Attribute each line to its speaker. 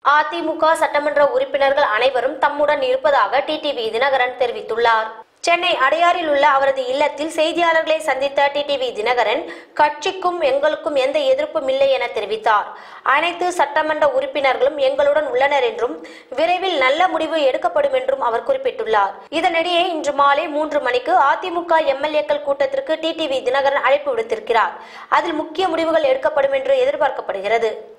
Speaker 1: அதிமுக சட்டமன்ற உறுப்பினர்கள் அனைவரும் தம்முடன் இருப்பதாக டிடிவி தினகரன் தெரிவித்துள்ளார். சென்னை அடையாறில் உள்ள அவரது இல்லத்தில் செய்தியாளர்களை சந்தித்த டிடிவி தினகரன், கட்சிக்கும் எங்களுக்கும் எந்த எதிர்ப்பும் இல்லை என தெரிவித்தார். அனைத்து சட்டமன்ற உறுப்பினர்களும் எங்களுடன் உள்ளனர் என்றும் விரைவில் நல்ல முடிவு எடுக்கப்படும் என்றும் அவர் குறிப்பிட்டுள்ளார். இதனிடையே இன்று மாலை 3 மணிக்கு அதிமுக எம்எல்ஏக்கள் கூட்டத்திற்கு டிடிவி தினகரன் அழைப்பு விடுத்திருக்கிறார். அதில் முக்கிய முடிவுகள் எடுக்கப்படும் என்று எதிர்பார்க்கப்படுகிறது.